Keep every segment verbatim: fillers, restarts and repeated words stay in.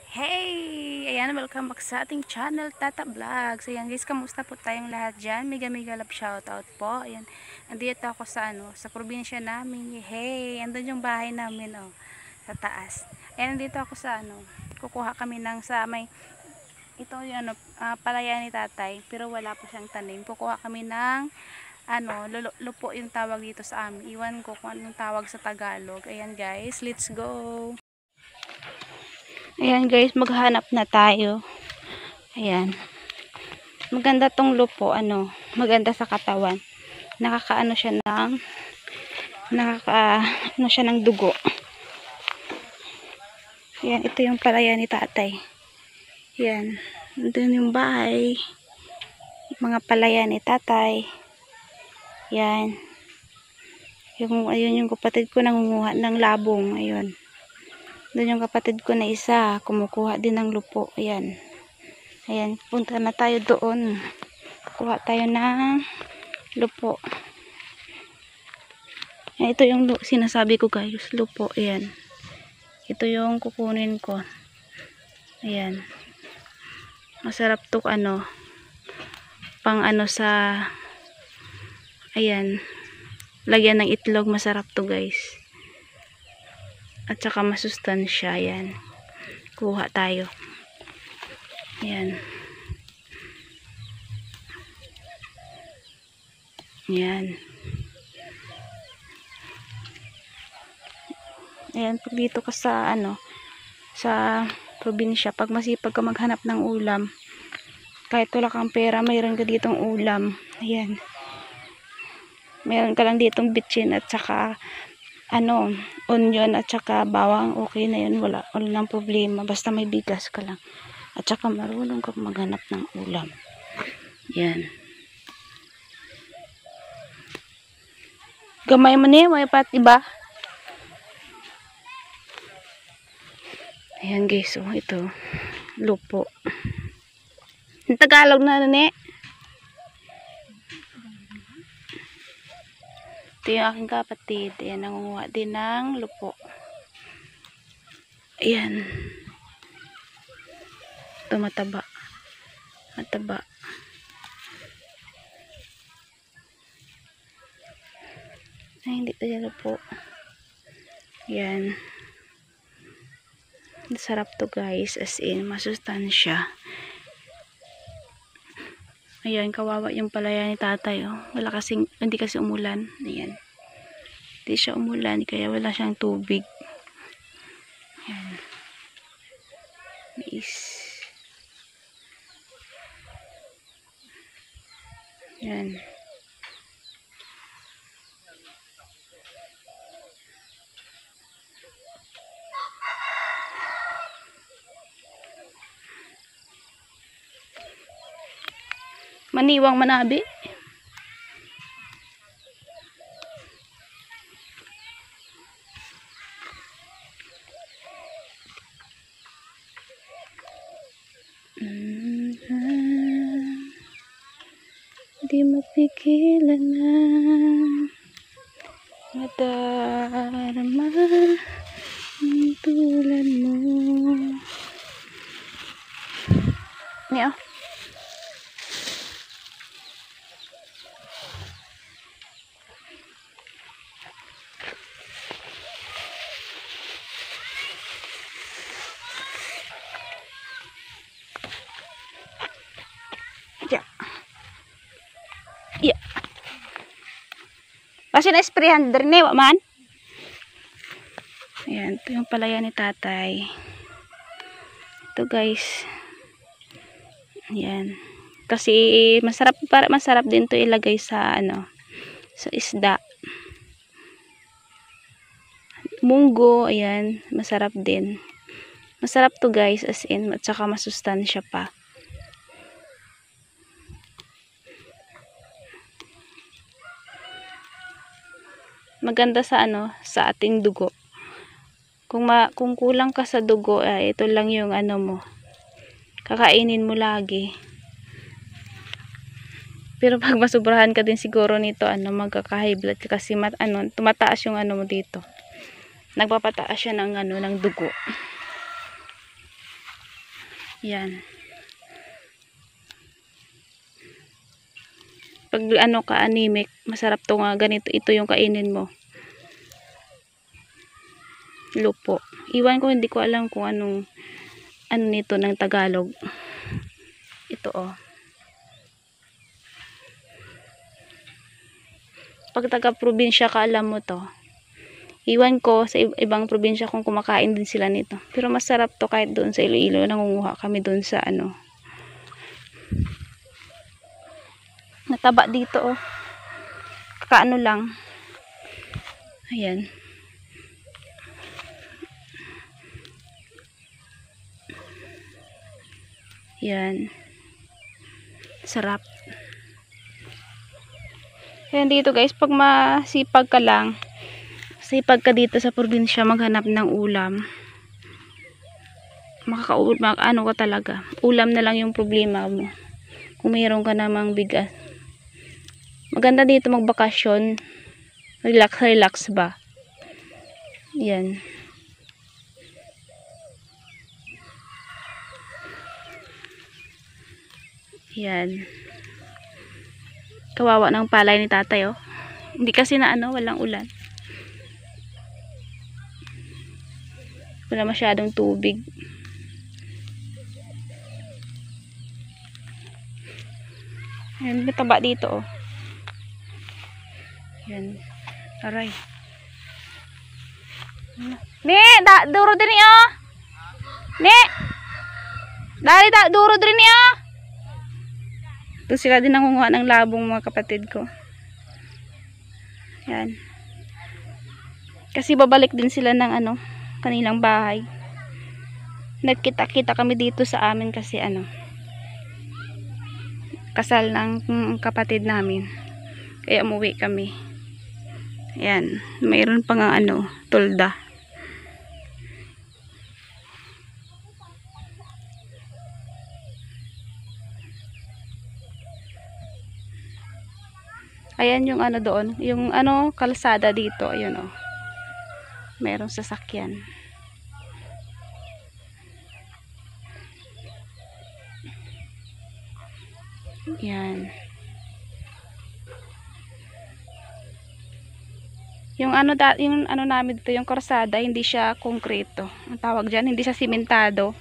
Hey! Ayan, welcome back sa ating channel, Tata Vlog. So, ayan guys, kamusta po tayong lahat dyan? Mega mega love shoutout po. Ayan, andito ako sa ano, sa probinsya namin. Hey! Andun yung bahay namin, oh, sa taas. Ayan, andito ako sa ano, kukuha kami ng sa may, ito yung ano, uh, palaya ni tatay, pero wala po siyang tanim. Kukuha kami ng, ano, lupo yung tawag dito sa amin. Iwan ko kung anong tawag sa Tagalog. Ayan guys, let's go! Ayan guys, maghanap na tayo. Ayan. Maganda tong lupo, ano, maganda sa katawan. Nakakaano siya ng nakaka ano siya ng dugo. Ayan, ito yung palaya ni tatay. Ayan. Doon yung bahay. Mga palaya ni tatay. Ayan. Yung, ayun yung kapatid ko nangunguha ng labong. Ayun. Doon yung kapatid ko na isa, kumukuha din ng lupo. Ayan. Ayan, punta na tayo doon. Kuha tayo ng lupo. Ayan, ito yung sinasabi ko guys, lupo. Ayan. Ito yung kukunin ko. Ayan. Masarap to ano. Pang ano sa ayan. Lagyan ng itlog, masarap to guys. At saka masustansya. Ayan. Kuha tayo. Ayan. Ayan. Ayan, pag dito ka sa ano, sa probinsya, pag masipag ka maghanap ng ulam, kahit wala kang pera, mayroon ka ditong ulam. Ayan. Meron ka lang ditong bitchin at saka ano, onion at saka bawang, okay na yun, wala, wala nang problema, basta may bigas ka lang at saka marunong ka maghanap ng ulam. Yan, gamay mo ni may pat, diba? Ayan guys, oh, ito lupo. Yung Tagalog na nani. Ito yung aking kapatid. Ayan, nangunguha din ng lupo. Ayan. Ito mataba. Mataba. Ay, hindi ito yung lupo. Ayan. Sarap to guys. As in, masustansya. Ayan, kawawa yung palaya ni tatay. Oh. Wala kasing, hindi kasi umulan. Ayan. Hindi siya umulan, kaya wala siyang tubig. Ayan. Mais. Ayan. Maniwang manabi. Mm-hmm. Di mapigilan na madarama ang tulad mo. Niya. Yeah. Yeah. Kasi na-sprayan din eh, man. Ayan, ito yung palaya ni tatay. Ito guys. Ayan. Kasi masarap para masarap din to ilagay sa ano, sa isda. Munggo, ayan, masarap din. Masarap to guys, as in, at saka masustansya pa. Maganda sa ano, sa ating dugo. Kung ma kung kulang ka sa dugo, ay ito lang yung ano mo. Kakainin mo lagi. Pero pag masubrahan ka din siguro nito, ano, magkaka-high blood ka kasi mat, ano, tumataas yung ano mo dito. Nagpapataas siya ng ano, ng dugo. Yan. Pag ano ka anemic, masarap to nga ganito. Ito yung kainin mo. Lupo. Iwan ko, hindi ko alam kung anong ano nito ng Tagalog. Ito oh. Pag taga probinsya ka, alam mo to. Iwan ko sa ibang probinsya kung kumakain din sila nito. Pero masarap to kahit doon sa Iloilo. Nangunguha kami doon sa ano. Nataba dito oh. Kakaano lang. Ayan. Yan. Sarap. Ayan dito guys. Pag masipag ka lang. Sipag ka dito sa probinsya maghanap ng ulam. Makaka mak ano ka talaga. Ulam na lang yung problema mo. Kung mayroon ka namang bigas. Maganda dito magbakasyon. Relax, relax ba? Yan. Yan. Kawawa ng palay ni tatay oh. Hindi kasi na ano, walang ulan. Wala masyadong tubig. Ayan, mataba dito oh. Ayan. Aray. Ne, da, duro din niya. Ne. Dari da, duro din niya. Ito sila din nangunguha ng labong mga kapatid ko. Ayan. Kasi babalik din sila ng ano, kanilang bahay. Nagkita-kita kami dito sa amin kasi ano, kasal ng kapatid namin. Kaya umuwi kami. Ayan. Mayroon pa nga ano, tulda. Ayan yung ano doon. Yung ano, kalsada dito. Ayun o. Oh. Mayroong sasakyan. Yan. Yung ano da, yung ano namin dito, yung kalsada, hindi siya konkreto. Ang tawag diyan, hindi siya simentado.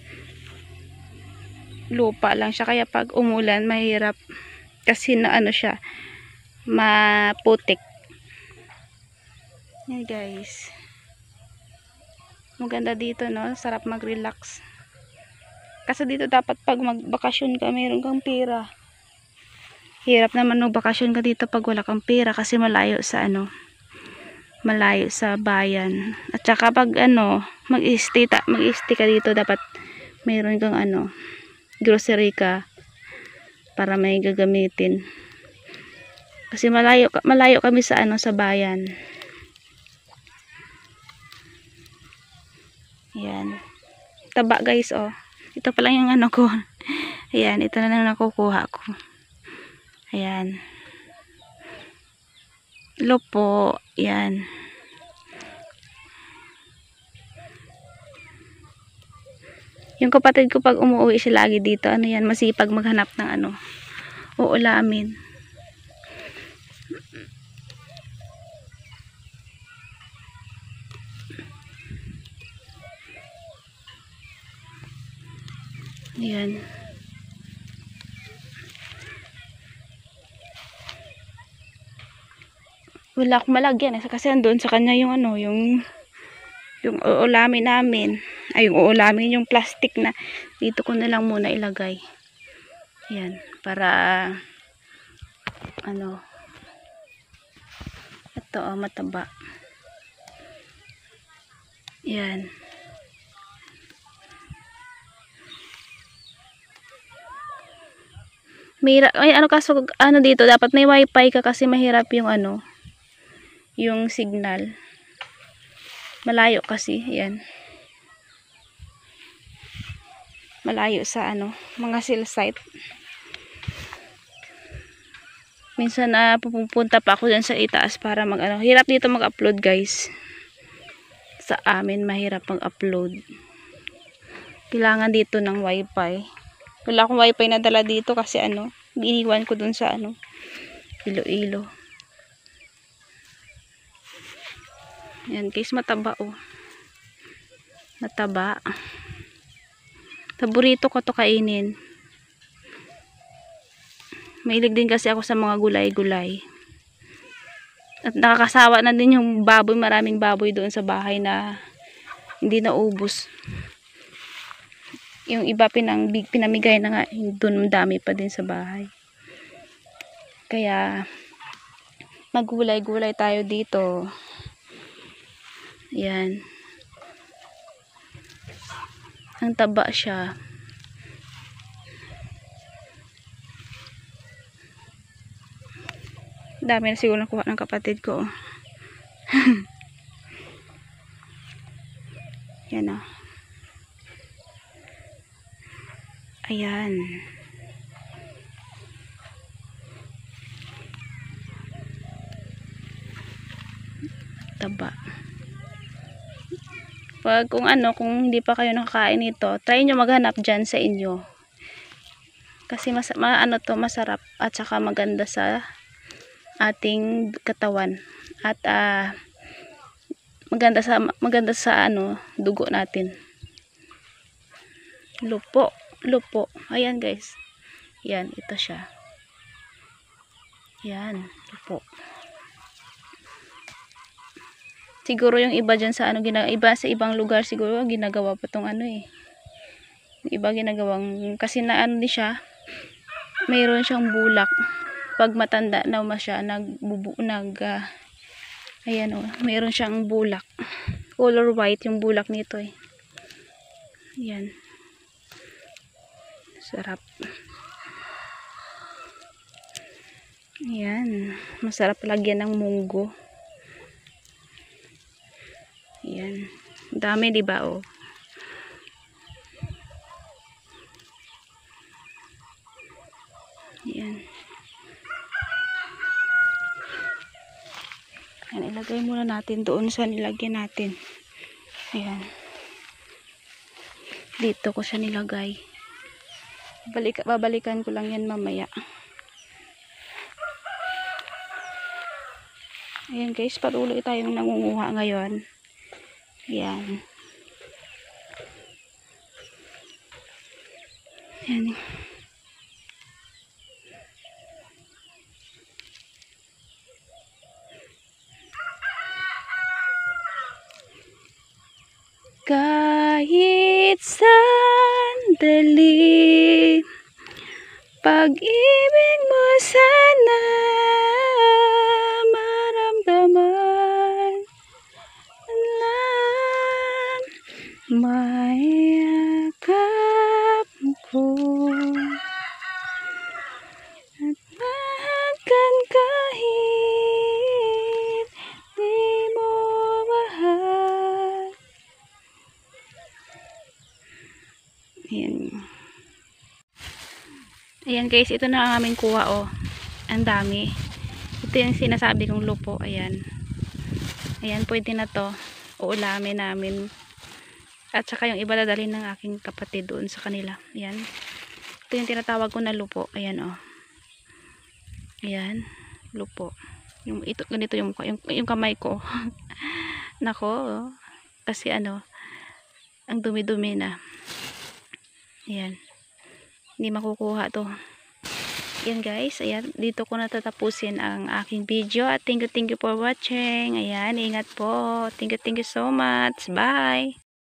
Lupa lang siya, kaya pag umulan mahirap kasi na ano siya, maputik. Yan guys. Maganda dito no, sarap mag-relax. Kasi dito dapat pag magbakasyon ka, mayroon kang pera. Hirap naman magbakasyon ka dito pag wala kang pera kasi malayo sa ano, malayo sa bayan. At saka pag ano, mag-stay mag-stay ka dito, dapat mayroon kang ano, grocery ka para may gagamitin. Kasi malayo malayo kami sa ano, sa bayan. Ayan. Taba guys oh. Ito pa lang yung ano ko. Ayan, ito na lang nakukuha ko. Ayan. Lupo. Ayan. Yung kapatid ko pag umuwi siya lagi dito, ano yan, masipag maghanap ng ano, uulamin. Ayan. Wala akong malagyan eh, kasi andun sa kanya yung ano, yung yung uulamin namin. Ay, yung uulamin, yung plastic na dito ko na lang muna ilagay. Ayan, para ano, ito oh, mataba. Ayan. Mahirap, ay ano kaso, ano dito, dapat may wifi ka kasi mahirap yung ano, yung signal. Malayo kasi, ayan. Malayo sa ano, mga cell site. Minsan na uh, pupunta pa ako dyan sa itaas para mag ano, hirap dito mag-upload guys. Sa amin mahirap mag-upload. Kailangan dito ng wifi. Wala akong wifi na dala dito kasi ano, iniwan ko dun sa ano, Iloilo. Yan guys, mataba oh. Mataba. Paborito ko to kainin. Mahilig din kasi ako sa mga gulay-gulay. At nakakasawa na din yung baboy, maraming baboy doon sa bahay na hindi naubos. Yung iba pinang, pinamigay na nga, doon dami pa din sa bahay. Kaya magulay-gulay tayo dito. Yan. Ang taba siya. Dami na siguro nakuha ng kapatid ko. Yan o. Ayan. Taba. Pag kung ano, kung hindi pa kayo nakakain nito, try nyo maghanap dyan sa inyo. Kasi mas, ma, ano to, masarap at saka maganda sa ating katawan. At uh, maganda sa maganda sa ano, dugo natin. Lupo, lupo. Ayan guys. Yan, ito siya. Yan, lupo. Siguro yung iba dyan sa ano, gina, iba sa ibang lugar siguro ginagawa pa tong ano eh. Yung iba ginagawang, kasi na ano ni siya, mayroon siyang bulak. Pag matanda na ma siya, nagbubu, nag, uh, ayan o, mayroon siyang bulak. Color white yung bulak nito eh. Yan. Sarap. Yan. Masarap lagyan ng munggo. Yan. Dami, diba oh. Yan. Yan, ilagay muna natin doon sa nilagyan natin. Ayan. Dito ko siya nilagay. Balik, babalikan ko lang yan mamaya. Ayan guys, patuloy tayong nangunguha ngayon. Ayan. Ayan. Kahit sandali, pag-ibig mo sana maramdaman lang, mayakap ko at mahagkan kahit di mo mahal. Ayan. Ayan guys, ito na ang aming kuha oh. Ang dami. Ito yung sinasabi kong lupo. Ayan. Ayan, pwede na to. Uulamin namin. At saka yung iba dadalhin ng aking kapatid doon sa kanila. Ayan. Ito yung tinatawag ko na lupo. Ayan oh. Ayan. Lupo. Yung, ito, ganito yung mukha. Yung, yung kamay ko. Nako. Oh. Kasi ano, ang dumi-dumi na. Ayan. Hindi makukuha to. Ayan guys, ayan, dito ko natatapusin ang aking video at thank you, thank you for watching. Ayan, ingat po. Thank you, thank you so much. Bye!